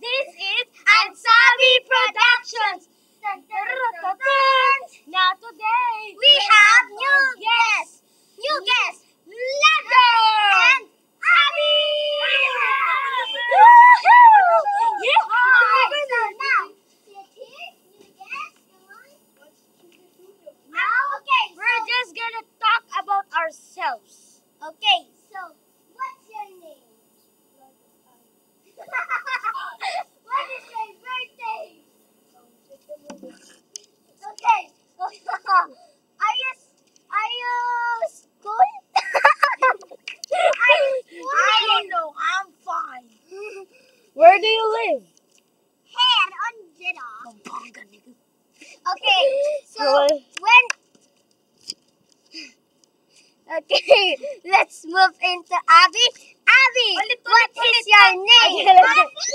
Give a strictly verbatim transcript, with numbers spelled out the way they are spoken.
This is ANSABI Productions. Now today we have new guests. New guests. Leather and Abby. Yeah. So now, sit here, new guests. Now, okay, we're so, just gonna talk about ourselves. Okay, so what's your name? When is my birthday? Okay. Are you are you school? Are you school? I don't know. I'm fine. Where do you live? Here on Jeddah. Okay. So when Okay, let's move into Abby. Abby, what is your name?